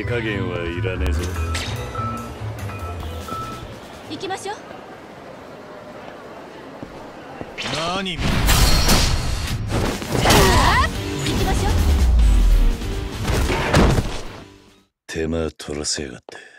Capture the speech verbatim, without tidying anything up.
手加減はいらねえぞ。 行きましょう。 何？ 行きましょう。 手間取らせやがって。